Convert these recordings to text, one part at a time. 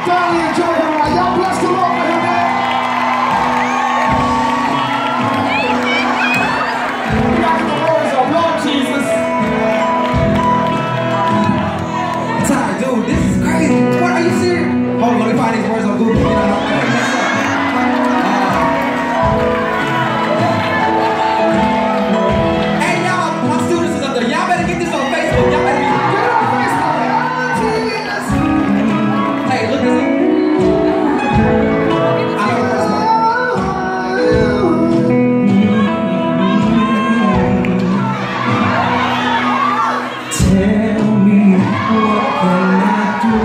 Thoroughly enjoyed it, right? Y'all bless the Lord for him, man. We got the words of Lord Jesus. I'm tired, dude. This is crazy. What, are you serious? Hold on, let me find these words on Google. Hey, y'all, my students is up there. Y'all better get this on Facebook. Y'all better get it on Facebook. Hey, look at this. I know the first one. Tell me what can I do?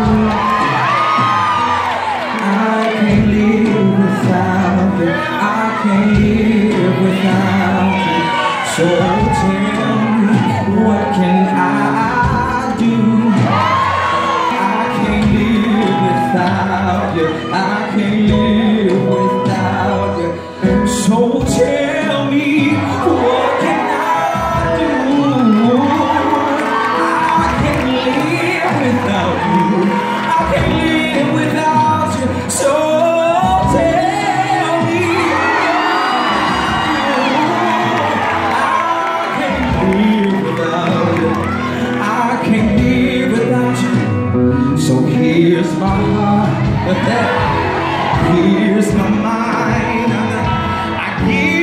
I can't live without you. I can't live without you. So tell me what can I do? I can't live without you. I can't live without you. So tell me what can I do? I can't live without you. I can't live without you. So tell me I can't live without you. I can't live without you. So here's my heart, here's my mind. I give